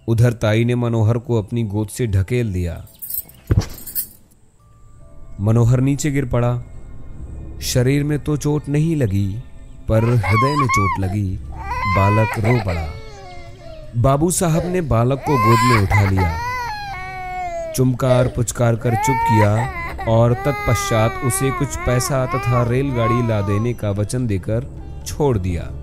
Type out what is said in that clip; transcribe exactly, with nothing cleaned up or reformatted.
उधर ताई ने मनोहर को अपनी गोद से ढकेल दिया। मनोहर नीचे गिर पड़ा। शरीर में तो चोट नहीं लगी, पर हृदय में चोट लगी। बालक रो पड़ा। बाबू साहब ने बालक को गोद में उठा लिया, चुमकार पुचकार कर चुप किया और तत्पश्चात उसे कुछ पैसा तथा रेलगाड़ी ला देने का वचन देकर छोड़ दिया।